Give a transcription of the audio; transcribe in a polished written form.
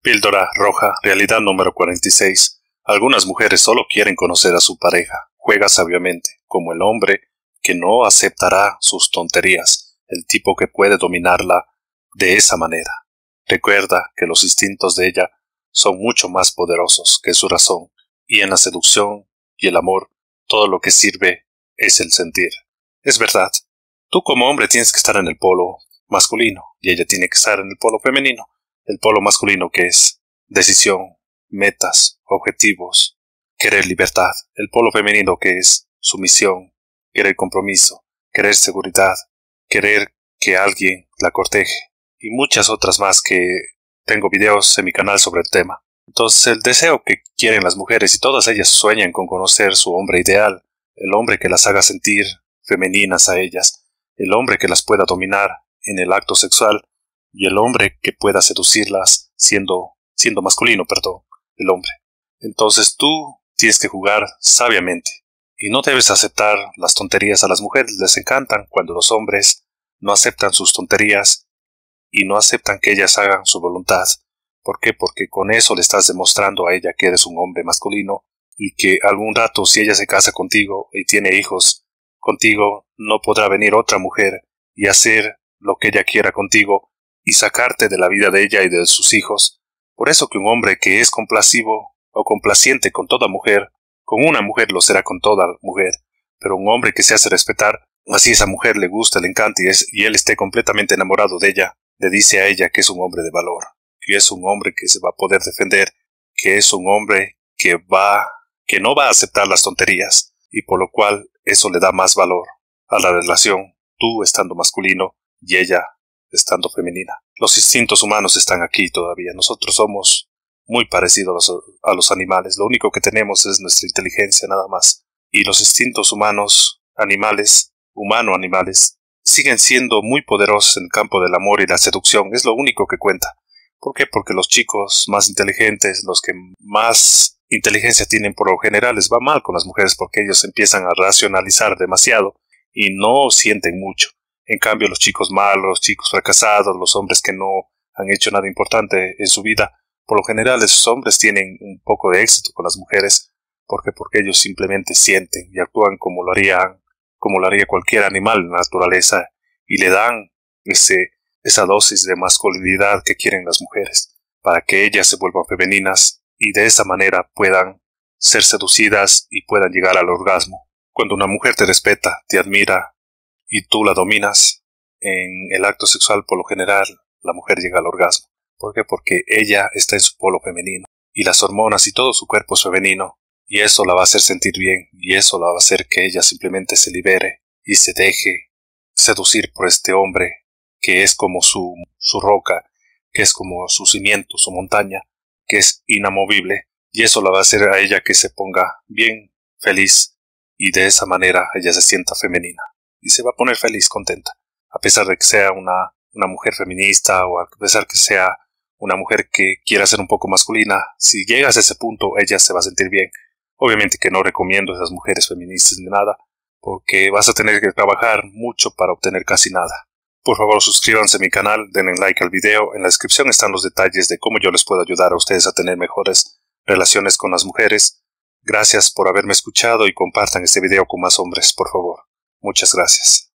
Píldora roja, realidad número 46. Algunas mujeres solo quieren conocer a su pareja. Juega sabiamente, como el hombre que no aceptará sus tonterías, el tipo que puede dominarla de esa manera. Recuerda que los instintos de ella son mucho más poderosos que su razón, y en la seducción y el amor, todo lo que sirve es el sentir. Es verdad, tú como hombre tienes que estar en el polo masculino, y ella tiene que estar en el polo femenino. El polo masculino que es decisión, metas, objetivos, querer libertad. El polo femenino que es sumisión, querer compromiso, querer seguridad, querer que alguien la corteje. Y muchas otras más que tengo videos en mi canal sobre el tema. Entonces el deseo que quieren las mujeres, y todas ellas sueñan con conocer su hombre ideal, el hombre que las haga sentir femeninas a ellas, el hombre que las pueda dominar en el acto sexual, y el hombre que pueda seducirlas siendo masculino, el hombre. Entonces tú tienes que jugar sabiamente, y no debes aceptar las tonterías. A las mujeres les encantan cuando los hombres no aceptan sus tonterías y no aceptan que ellas hagan su voluntad. ¿Por qué? Porque con eso le estás demostrando a ella que eres un hombre masculino, y que algún rato, si ella se casa contigo y tiene hijos contigo, no podrá venir otra mujer y hacer lo que ella quiera contigo y sacarte de la vida de ella y de sus hijos. Por eso que un hombre que es complacivo o complaciente con toda mujer, con una mujer lo será con toda mujer, pero un hombre que se hace respetar, así esa mujer le gusta, le encanta y él esté completamente enamorado de ella, le dice a ella que es un hombre de valor, que es un hombre que se va a poder defender, que es un hombre que no va a aceptar las tonterías, y por lo cual eso le da más valor a la relación, tú estando masculino y ella estando femenina. Los instintos humanos están aquí todavía. Nosotros somos muy parecidos a los animales. Lo único que tenemos es nuestra inteligencia, nada más. Y los instintos humanos, humano-animales, siguen siendo muy poderosos en el campo del amor y la seducción. Es lo único que cuenta. ¿Por qué? Porque los chicos más inteligentes, los que más inteligencia tienen, por lo general les va mal con las mujeres, porque ellos empiezan a racionalizar demasiado y no sienten mucho. En cambio, los chicos malos, los chicos fracasados, los hombres que no han hecho nada importante en su vida, por lo general esos hombres tienen un poco de éxito con las mujeres. ¿Por qué? Porque ellos simplemente sienten y actúan como lo haría cualquier animal en la naturaleza, y le dan esa dosis de masculinidad que quieren las mujeres, para que ellas se vuelvan femeninas y de esa manera puedan ser seducidas y puedan llegar al orgasmo. Cuando una mujer te respeta, te admira y tú la dominas en el acto sexual, por lo general la mujer llega al orgasmo. ¿Por qué? Porque ella está en su polo femenino y las hormonas y todo su cuerpo es femenino, y eso la va a hacer sentir bien, y eso la va a hacer que ella simplemente se libere y se deje seducir por este hombre que es como su roca, que es como su cimiento, su montaña, que es inamovible, y eso la va a hacer a ella que se ponga bien feliz, y de esa manera ella se sienta femenina y se va a poner feliz, contenta, a pesar de que sea una mujer feminista, o a pesar que sea una mujer que quiera ser un poco masculina. Si llegas a ese punto, ella se va a sentir bien. Obviamente que no recomiendo a esas mujeres feministas ni nada, porque vas a tener que trabajar mucho para obtener casi nada. Por favor, suscríbanse a mi canal, denle like al video. En la descripción están los detalles de cómo yo les puedo ayudar a ustedes a tener mejores relaciones con las mujeres. Gracias por haberme escuchado y compartan este video con más hombres, por favor. Muchas gracias.